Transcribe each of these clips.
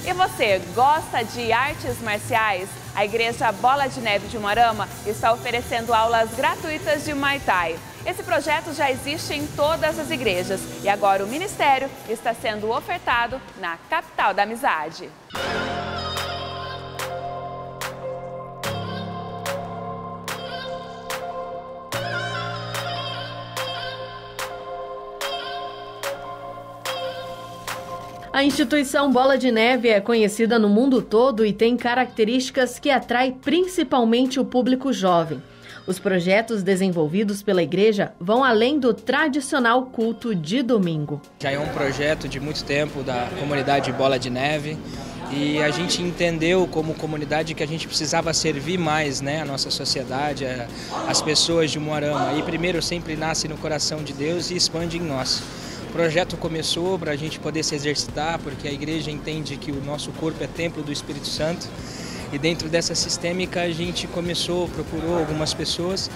E você, gosta de artes marciais? A Igreja Bola de Neve de Umuarama está oferecendo aulas gratuitas de Muay Thai. Esse projeto já existe em todas as igrejas e agora o ministério está sendo ofertado na capital da amizade. A instituição Bola de Neve é conhecida no mundo todo e tem características que atraem principalmente o público jovem. Os projetos desenvolvidos pela igreja vão além do tradicional culto de domingo. Já é um projeto de muito tempo da comunidade Bola de Neve e a gente entendeu como comunidade que a gente precisava servir mais, a nossa sociedade, as pessoas de Umuarama. E primeiro sempre nasce no coração de Deus e expande em nós. O projeto começou para a gente poder se exercitar, porque a igreja entende que o nosso corpo é templo do Espírito Santo. E dentro dessa sistêmica a gente procurou algumas pessoas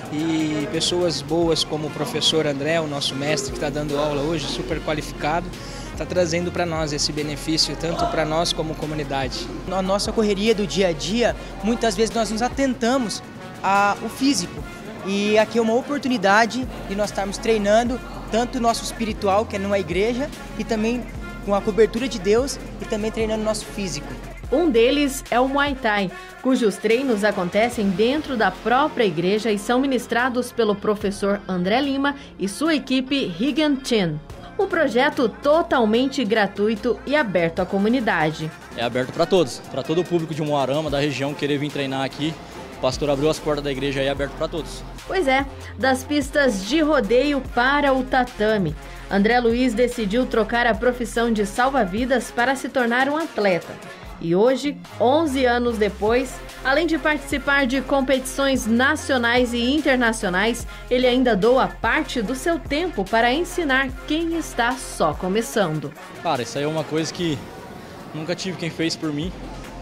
e pessoas boas como o professor André, o nosso mestre que está dando aula hoje, super qualificado, está trazendo para nós esse benefício, tanto para nós como comunidade. Na nossa correria do dia a dia, muitas vezes nós nos atentamos ao físico. E aqui é uma oportunidade de nós estarmos treinando tanto o nosso espiritual, que é numa igreja, e também com a cobertura de Deus e também treinando o nosso físico. Um deles é o Muay Thai, cujos treinos acontecem dentro da própria igreja e são ministrados pelo professor André Lima e sua equipe Higan Chen. Um projeto totalmente gratuito e aberto à comunidade. É aberto para todos, para todo o público de Umuarama, da região, querer vir treinar aqui. O pastor abriu as portas da igreja aí, aberto para todos. Pois é, das pistas de rodeio para o tatame. André Luiz decidiu trocar a profissão de salva-vidas para se tornar um atleta. E hoje, 11 anos depois, além de participar de competições nacionais e internacionais, ele ainda doa parte do seu tempo para ensinar quem está só começando. Cara, isso aí é uma coisa que nunca tive quem fez por mim.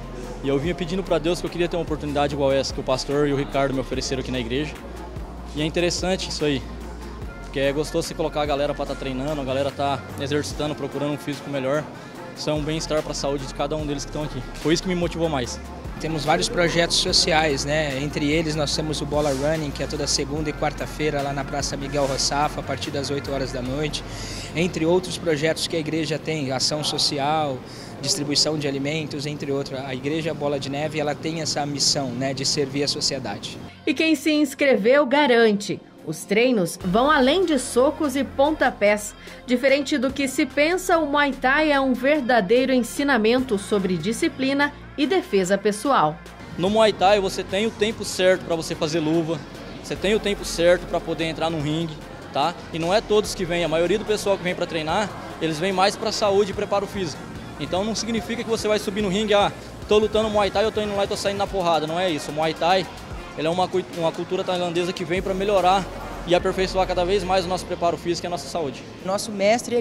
E eu vinha pedindo para Deus que eu queria ter uma oportunidade igual essa que o pastor e o Ricardo me ofereceram aqui na igreja. E é interessante isso aí, porque é gostoso você colocar a galera para estar treinando, a galera tá exercitando, procurando um físico melhor. Isso é um bem-estar para a saúde de cada um deles que estão aqui. Foi isso que me motivou mais. Temos vários projetos sociais, Entre eles nós temos o Bola Running, que é toda segunda e quarta-feira lá na Praça Miguel Rossafa, a partir das 8 horas da noite. Entre outros projetos que a igreja tem, ação social, distribuição de alimentos, entre outros. A Igreja Bola de Neve ela tem essa missão de servir a sociedade. E quem se inscreveu garante. Os treinos vão além de socos e pontapés. Diferente do que se pensa, o Muay Thai é um verdadeiro ensinamento sobre disciplina e defesa pessoal. No Muay Thai você tem o tempo certo para você fazer luva, você tem o tempo certo para poder entrar no ringue, tá? E não é todos que vêm, a maioria do pessoal que vem para treinar, eles vêm mais para saúde e preparo físico. Então não significa que você vai subir no ringue, tô lutando Muay Thai, eu tô indo lá e tô saindo na porrada, não é isso. O Muay Thai ele é uma cultura tailandesa que vem para melhorar e aperfeiçoar cada vez mais o nosso preparo físico e a nossa saúde. Nosso mestre,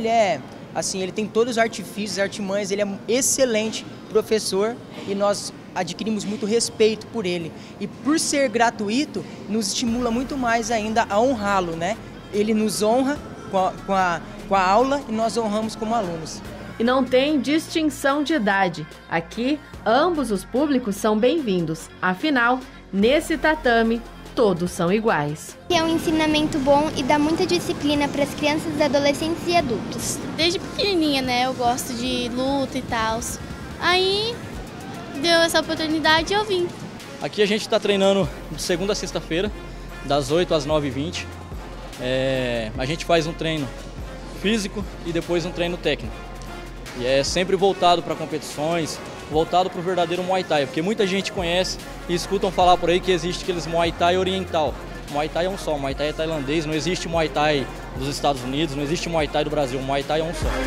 ele tem todos os artifícios, artimanhas, ele é um excelente professor e nós adquirimos muito respeito por ele. E por ser gratuito, nos estimula muito mais ainda a honrá-lo, Ele nos honra com a aula e nós honramos como alunos. E não tem distinção de idade. Aqui, ambos os públicos são bem-vindos. Afinal, nesse tatame, todos são iguais. É um ensinamento bom e dá muita disciplina para as crianças, adolescentes e adultos. Desde pequenininha, eu gosto de luta e tal. Aí, deu essa oportunidade e eu vim. Aqui a gente está treinando de segunda a sexta-feira, das 8 às 9h20. A gente faz um treino físico e depois um treino técnico. E é sempre voltado para competições, voltado para o verdadeiro Muay Thai, porque muita gente conhece e escutam falar por aí que existe aqueles Muay Thai oriental. Muay Thai é um só, Muay Thai é tailandês, não existe Muay Thai dos Estados Unidos, não existe Muay Thai do Brasil, Muay Thai é um só.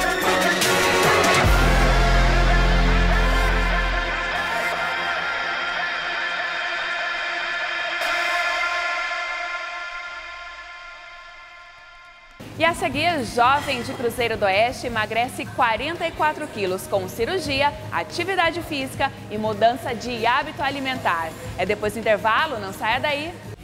E a seguir, jovem de Cruzeiro do Oeste emagrece 44 quilos com cirurgia, atividade física e mudança de hábito alimentar. É depois do intervalo, não saia daí.